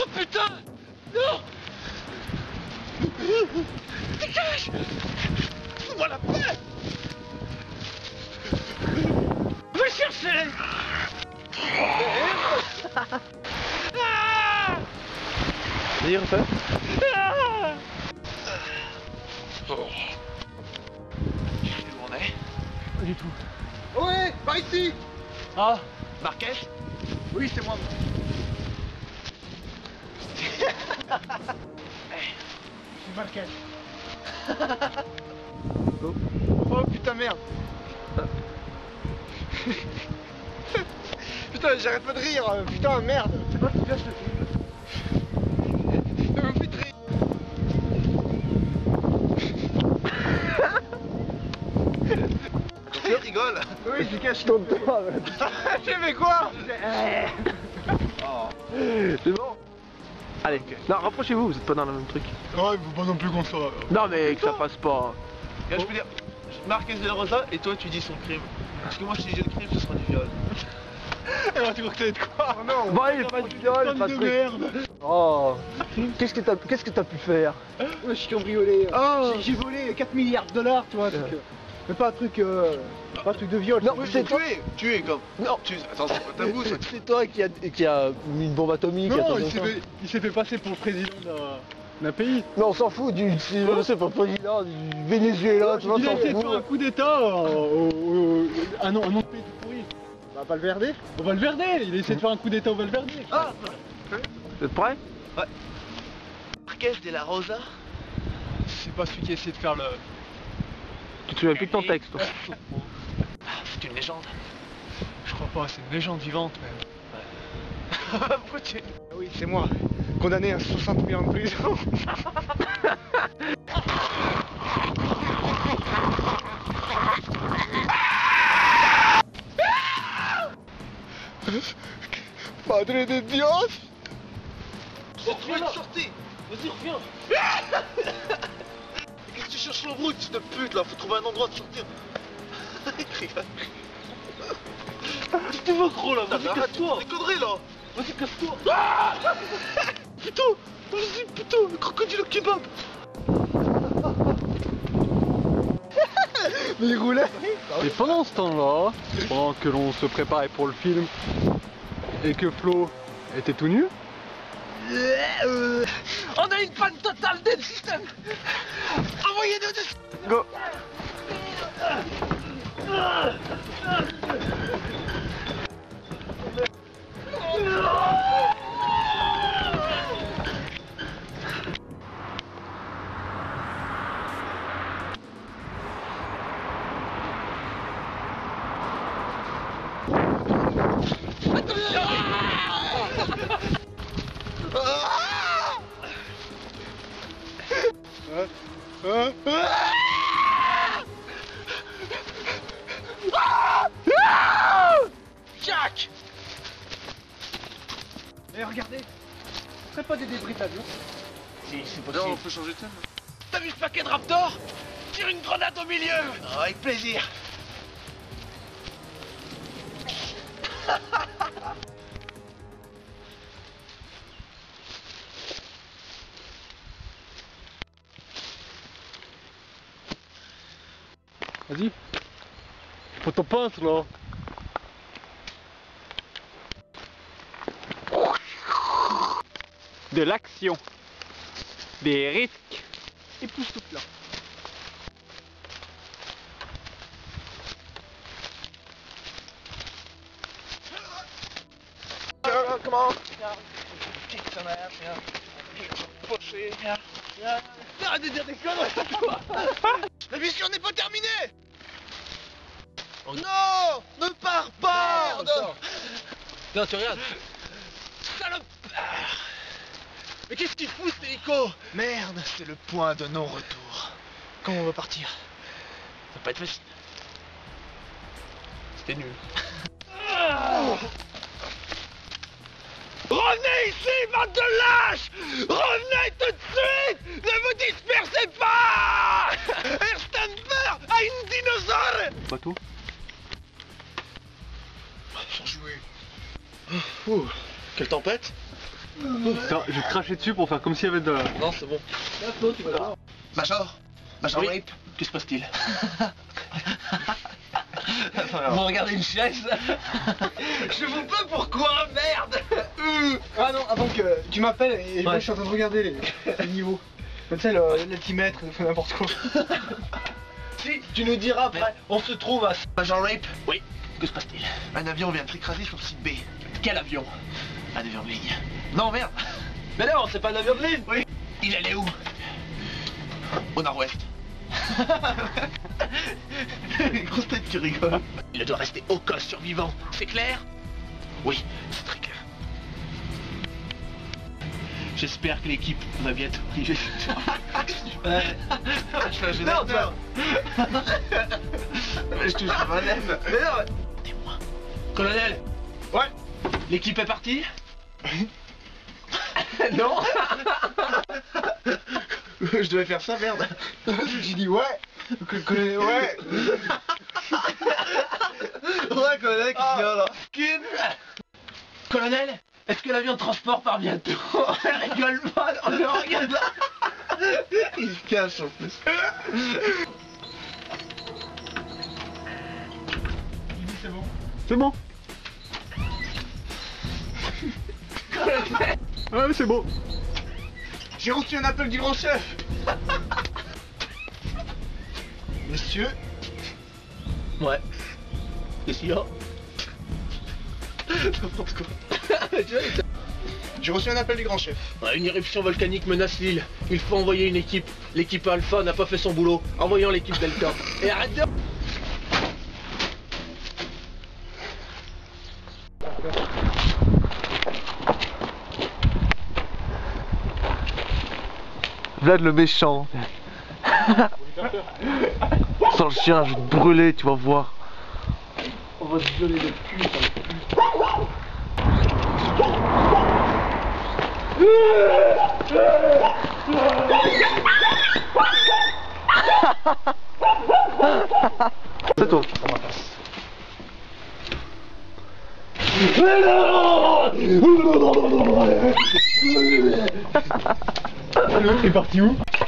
Oh putain! Non! Dégage! Fous-moi la paix! Va chercher! Vas-y, refais. Oh. Tu sais où on est? Pas du tout. Ouais, par ici. Ah, Marquez? Oui, c'est moi. C'est Marquez. Oh putain, merde. Putain, j'arrête pas de rire. Putain, merde. C'est quoi qui vient ce film? Ça me fait rire. Tu rigoles? Oui, c'est caché dans le toit. J'ai fait quoi? Oh. c'est bon. Allez, non, rapprochez-vous, vous êtes pas dans le même truc. Ouais, faut pas non plus qu'on soit. Non, mais que ça passe pas. Regarde, je peux dire Marquez de la Rosa et toi tu dis son crime. Parce que moi si je dis le crime ce sera du viol. Alors tu crois que ça va être quoi? Oh non. Bon, allez, pas de viol, pas de de truc. merde. Oh, qu'est-ce que t'as pu faire? Ouais, je suis cambriolé. Oh. J'ai volé 4 milliards de dollars, tu vois. Mais pas un truc de viol. Non, Oui, c'est toi. tu es comme. Non, Attends, c'est pas tabou ça. c'est toi qui a mis une bombe atomique. Non, attends, il s'est fait passer pour le président d'un pays. Non, on s'en fout c'est pas le président du Venezuela, tu vois, on Il a s'en essayé de faire un fout. coup d'état un autre pays tout pourri. Bah, pas le Valverde. Au Valverde, il a essayé de faire un coup d'état au Valverde. Ah! Vous êtes prêts? Ouais. Marquez de la Rosa? C'est pas celui qui a essayé de faire le. Tu te souviens plus de ton texte, toi. C'est une légende. Je crois pas, c'est une légende vivante même. Pourquoi tu. Ah oui, c'est moi. Condamné à 60 000 ans de prison. Padre de Dios. Trouve une sortie! Vas-y, reviens! Qu'est-ce que tu cherches l'embrouille, fils de pute là? Faut trouver un endroit de sortir! Qu'est-ce que tu veux, gros là? Vas-y, casse-toi! Des conneries là! Vas-y, casse-toi! Ah putain! Vas-y, putain! Le crocodile au kebab! Mais il roulait. Et pendant ce temps-là, pendant que l'on se préparait pour le film et que Flo était tout nu, On a une panne totale du système! Envoyez-nous des... Go. Jack! Eh, regardez. Ce serait pas des débris d'avion? Si, c'est Non, on peut changer de scène. T'as vu ce paquet de Raptor? Tire une grenade au milieu! Oh, avec plaisir! vas-y, faut ton pince là. De l'action, des risques, époustouflants. Comment? Kick sa mère, viens. Poché, viens. Arrête de dire des conneries, toi! La mission n'est pas terminée! Non! Ne pars pas! Non, tu regardes. Salope! Mais qu'est-ce qu'il fout, cet hélico? Merde, c'est le point de non-retour. Comment on va partir? Ça va pas être facile. C'était nul. Revenez ici, bande de lâches! Revenez tout de suite! Ne vous dispersez pas! Erstenberg a une dinosaure! Bateau. Sans jouer. Ouh, quelle tempête! Ça, je vais te cracher dessus pour faire comme s'il y avait de la... Non, c'est bon. Major Oui. Rape, que se passe-t-il? Vous regardez une chaise. Je vous peux pourquoi, merde. Ah non, avant que tu m'appelles et moi je suis en train de regarder les niveaux. Comme ça, l'altimètre, il fait n'importe quoi. Si, tu nous diras après, on se trouve à... Major Rape, Oui. Que se passe-t-il? un avion vient de s'écraser sur le site B. Quel avion? Un avion de ligne. Non, merde. Mais non, c'est pas un avion de ligne. Oui. Il allait où? Au nord-ouest. Grosse tête qui rigole. Il doit rester au cas survivant. C'est clair? Oui, c'est très clair. J'espère que l'équipe va bientôt arriver. Je fais un générateur. Je touche ma lèvre. Mais non. Témoin. Colonel. Ouais. L'équipe est partie? Non. Je devais faire ça, merde. J'ai dit ouais. Ouais. Ouais, colonel, qu'est-ce qu'il y a là? Colonel, est-ce que l'avion de transport part bientôt? Elle rigole pas, on le regarde là. Il se cache en plus. C'est bon. Ouais, c'est bon. J'ai reçu un appel du grand chef. Monsieur. Ouais. Qu'est-ce qu'il y a? N'importe quoi. J'ai reçu un appel du grand chef. Ouais, une éruption volcanique menace l'île. Il faut envoyer une équipe. L'équipe Alpha n'a pas fait son boulot. Envoyons l'équipe Delta. Et arrête de... Vlad le méchant. Sans le chien, je vais te brûler, tu vas voir. On va se violer le cul. C'est tout. L'autre est parti où?